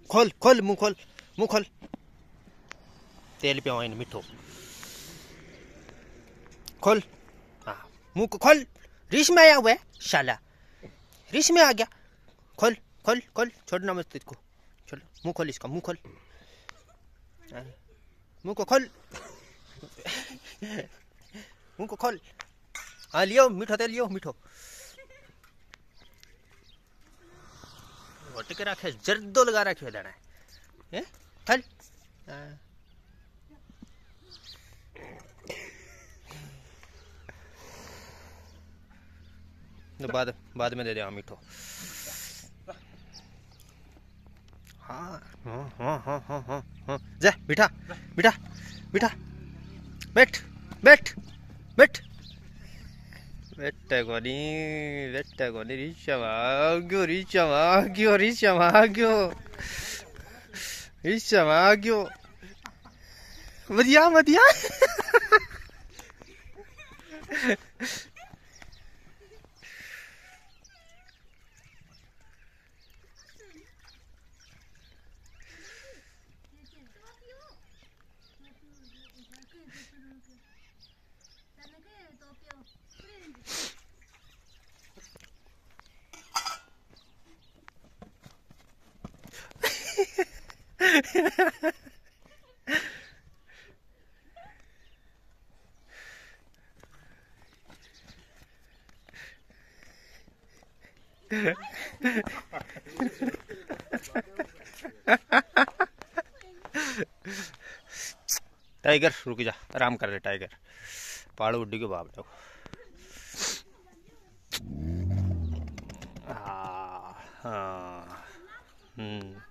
खोल खोल मुंह खोल, मुंह खोल। तेल पे ऑइन मिठो खोल। हाँ मुंह को खोल। रिश में आया हुआ है शाला, रिश में आ गया। खोल खोल खोल, छोड़ना मत इसको। चलो मुंह खोल, इसका मुंह खोल, मुंह को खोल। मुंह को खोल। हाँ लियो मीठो तेल, लियो मीठो। के रखे जर्दो लगा रखे दाना है। खोल। बाद में दे दे मीठो। हाँ हाँ हाँ हाँ हाँ हाँ हाँ, जा बिठा बिठा बिठा, बैठ बैठ बैठ। बैठा कोनी रिचा माग्यो, रिचा माग्यो, रिचा माग्यो, रिचा माग्यो। बढ़िया बढ़िया। टाइगर रुक जा, आराम कर ले टाइगर। पहाड़ उड्डी के बाप जाओ। हाँ हाँ।